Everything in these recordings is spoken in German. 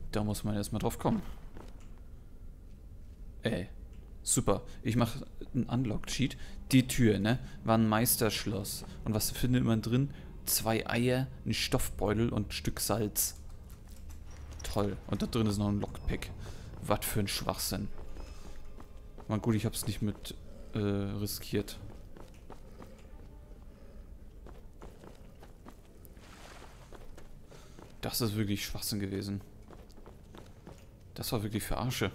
Da muss man erstmal drauf kommen. Ey, super. Ich mache einen Unlocked-Sheet. Die Tür, ne, war ein Meisterschloss. Und was findet man drin? 2 Eier, ein Stoffbeutel und ein Stück Salz. Toll. Und da drin ist noch ein Lockpick. Was für ein Schwachsinn. Na gut, ich hab's nicht mit riskiert. Das ist wirklich Schwachsinn gewesen. Das war wirklich Verarsche.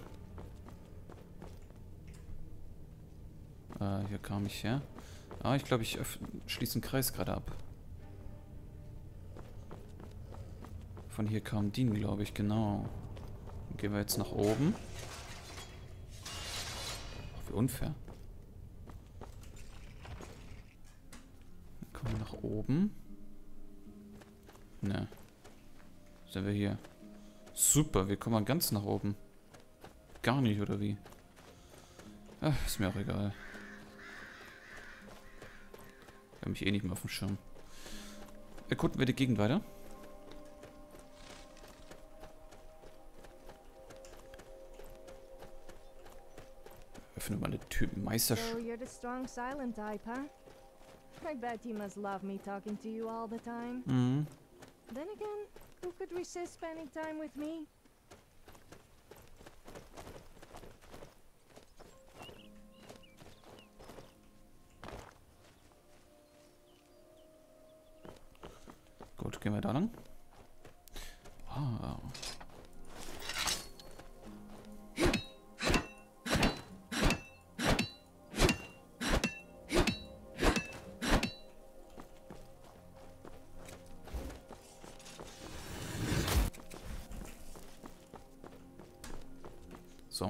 Hier kam ich her. Ah, ich glaube, ich schließe einen Kreis gerade ab. Von hier kam Dean, glaube ich, genau. Dann gehen wir jetzt nach oben. Ach, wie unfair. Dann kommen wir nach oben. Ne. Sind wir hier. Super, wir kommen mal ganz nach oben. Gar nicht, oder wie? Ach, ist mir auch egal. Ich habe mich eh nicht mehr auf dem Schirm. Erkunden wir die Gegend weiter. Öffne mal eine Tür. So you're the strong silent type, huh? I bet you must love me talking to you all the time. Mhm. Then again, who could resist spending time with me? Gut, gehen wir da lang. Ah. So.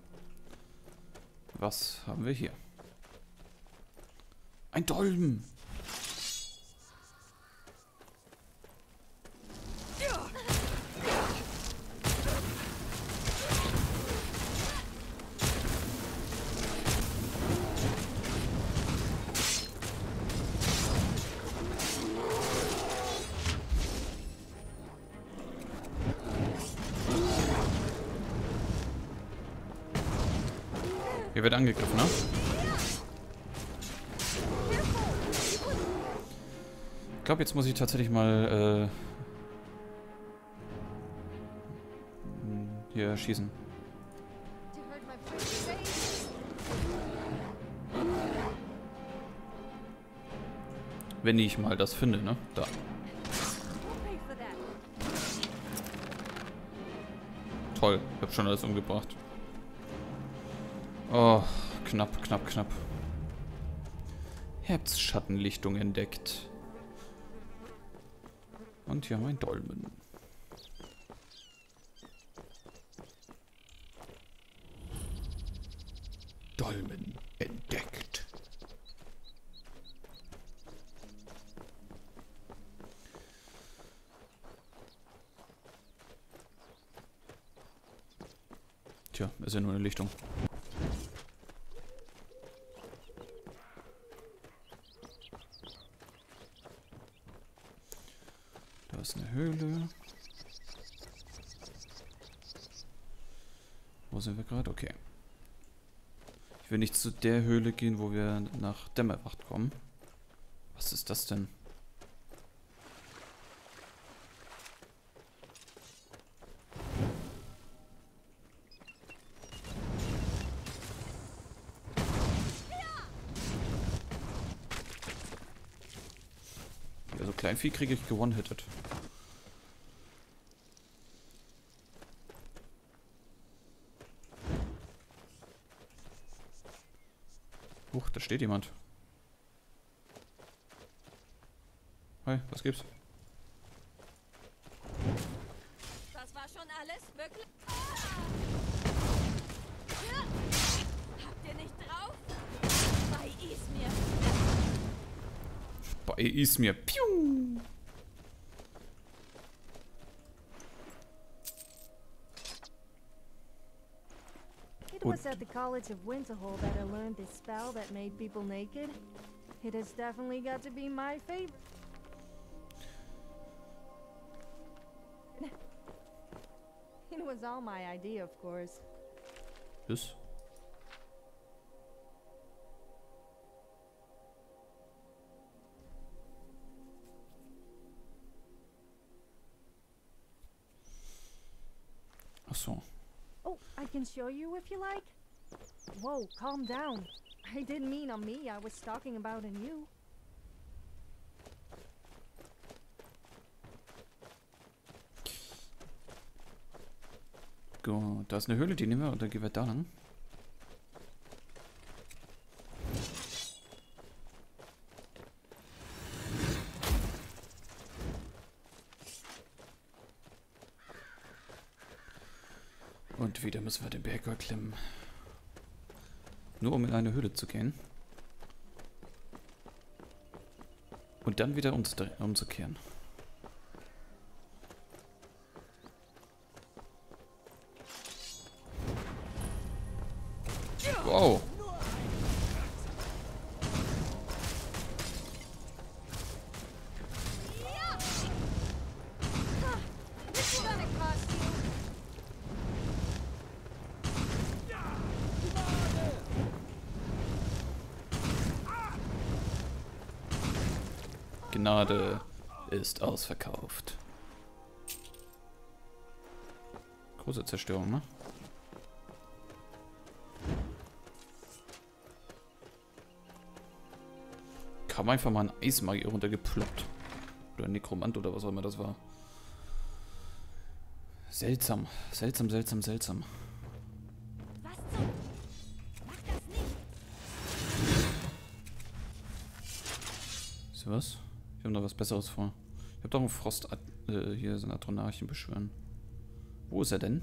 Was haben wir hier? Ein Dolmen! Hier wird angegriffen, ne? Ich glaube, jetzt muss ich tatsächlich mal hier schießen. Wenn ich mal das finde, ne? Da. Toll, ich hab schon alles umgebracht. Oh, knapp, knapp, knapp. Herbstschattenlichtung entdeckt. Und hier haben wir einen Dolmen. Dolmen entdeckt. Tja, ist ja nur eine Lichtung. Da ist eine Höhle. Wo sind wir gerade? Okay. Ich will nicht zu der Höhle gehen, wo wir nach Dämmerwacht kommen. Was ist das denn? Ja, so Kleinvieh kriege ich gewone-hitted. Huch, da steht jemand. Hi, was gibt's? Das war schon alles? Wirklich? Habt ihr nicht drauf? Bei Izmir. Bei Izmir. Piu! It was at the College of Winterhold that I learned this spell that made people naked. It has definitely got to be my favorite. was all my idea, of course. Tschüss. Ach so. Oh, I can show you if you like. Whoa, calm down. I didn't mean on me. I was talking about on you. Gut, da ist eine Höhle, die nehmen wir und dann gehen wir da lang. Und wieder müssen wir den Berg erklimmen. Nur um in eine Höhle zu gehen. Und dann wieder umzukehren. Wow. This is gonna cost you. Gnade ist ausverkauft. Große Zerstörung, ne? Kam einfach mal ein Eismagier runtergeploppt. Oder ein Nekromant oder was auch immer das war. Seltsam. Seltsam, seltsam, seltsam. Was zum... Mach das nicht! Ist was? Ich habe noch was Besseres vor. Ich habe doch einen Frost... hier so ein Atronarchen beschwören. Wo ist er denn?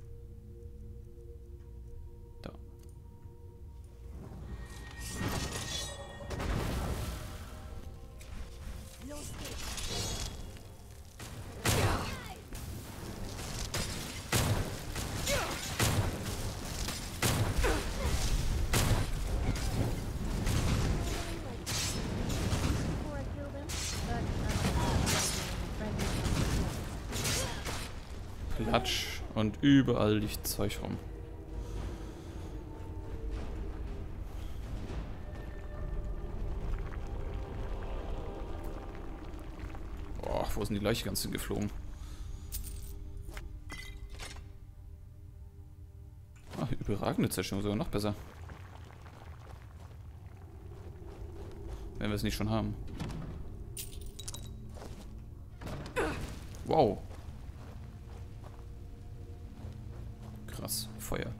Da. Los geht's! Before I kill them, but Platsch. Und überall liegt Zeug rum. Boah, wo sind die Leiche ganz hingeflogen? Ah, überragende Zerstörung, sogar noch besser. Wenn wir es nicht schon haben. Wow. Krass, Feuer.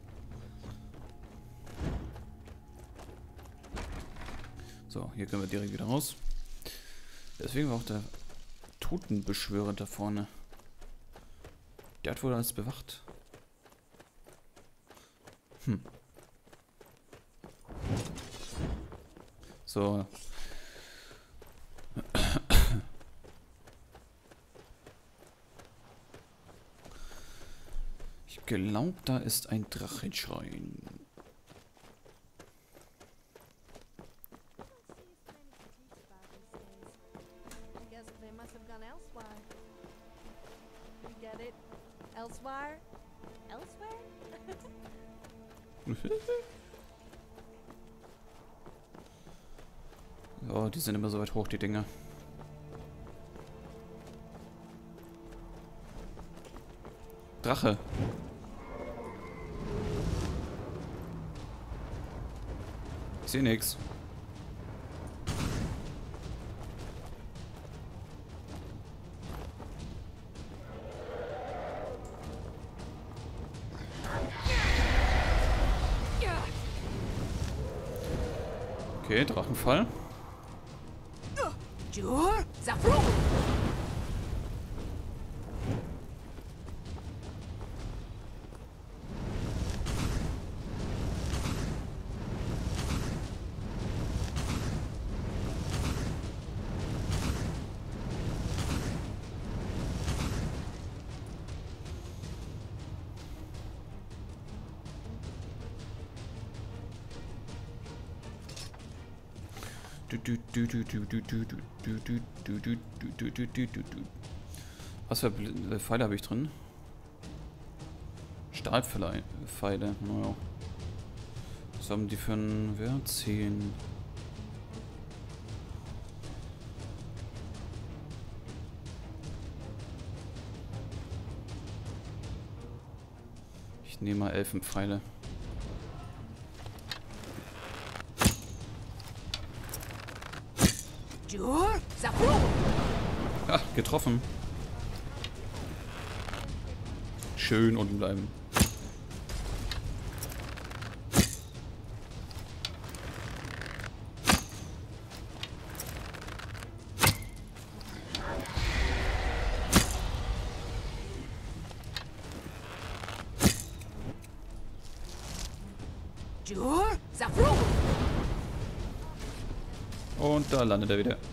So, hier können wir direkt wieder raus. Deswegen war auch der Totenbeschwörer da vorne. Der hat wohl alles bewacht. So. Ich glaube, da ist ein Drachenschrein. I guess they must have gone elsewhere. You get it? Elsewhere? Elsewhere? Oh, die sind immer so weit hoch, die Dinger. Drache. Ich sehe nix. Okay, Drachenfall. Jur, Safro! Was für Pfeile habe ich drin? Stahlpfeile. Naja. Was haben die für einen Wert? 10. Ich nehme mal Elfenpfeile. Jur, Safro. Ah, getroffen. Schön unten bleiben. Jur, Safro. Und da landet er wieder.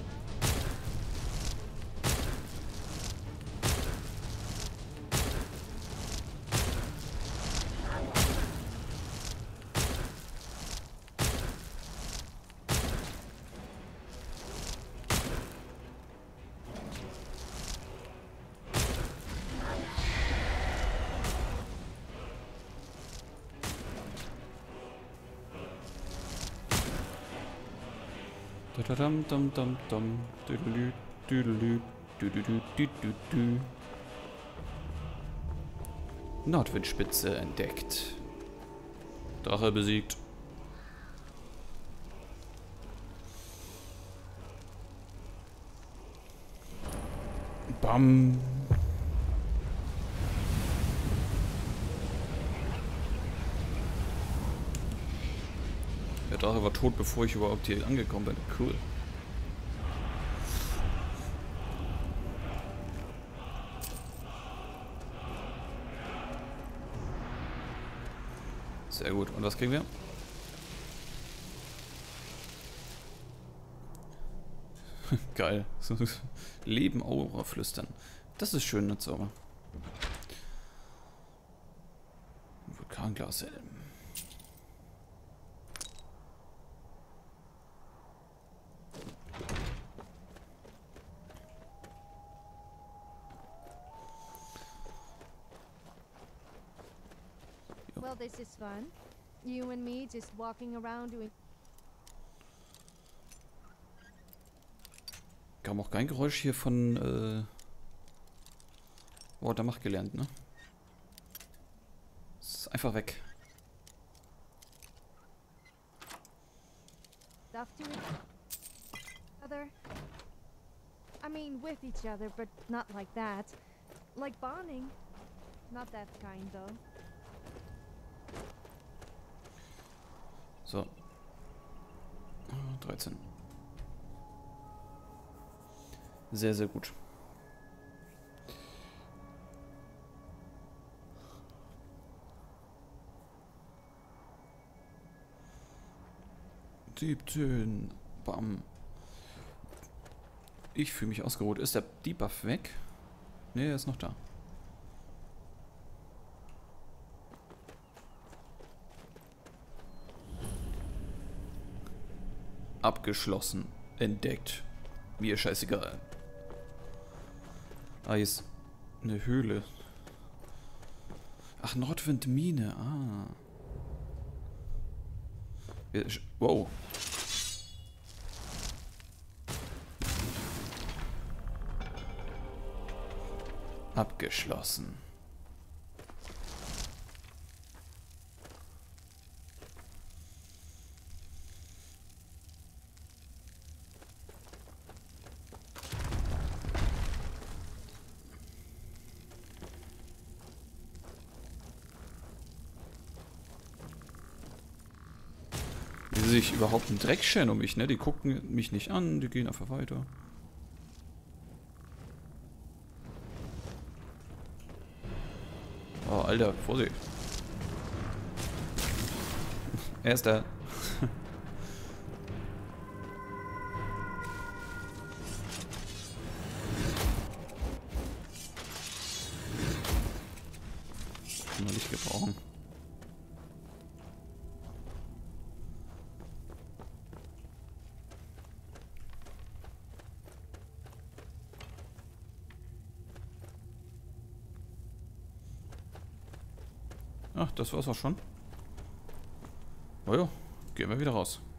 Dam dam dam dam. Düdelü, düdelü, düdelü, düdelü. Nordwindspitze entdeckt. Drache besiegt. Bam. Der Drache war tot, bevor ich überhaupt hier angekommen bin. Cool. Sehr gut. Und was kriegen wir? Geil. Leben Aura flüstern. Das ist schön, ne Zauber. Vulkanglashelm. Well, this is fun. You and me just walking around doing. Kam auch kein Geräusch hier von Wort der Macht gelernt, ne? Ist einfach weg. Stuff to each other. I mean, with each other, but not like that. Like bonding. Not that kind, though. So. 13. Sehr, sehr gut. Bam. Ich fühle mich ausgeruht. Ist der Debuff weg? Ne, er ist noch da. Abgeschlossen. Entdeckt. Mir scheißegal. Ah, hier ist eine Höhle. Ach, Nordwindmine. Ah. Wow. Abgeschlossen. Die sich überhaupt einen Dreck scheren um mich, ne? Die gucken mich nicht an, die gehen einfach weiter. Oh, Alter, Vorsicht. Er ist da. Kann man nicht gebrauchen. Ach, das war's auch schon. Oh ja, gehen wir wieder raus.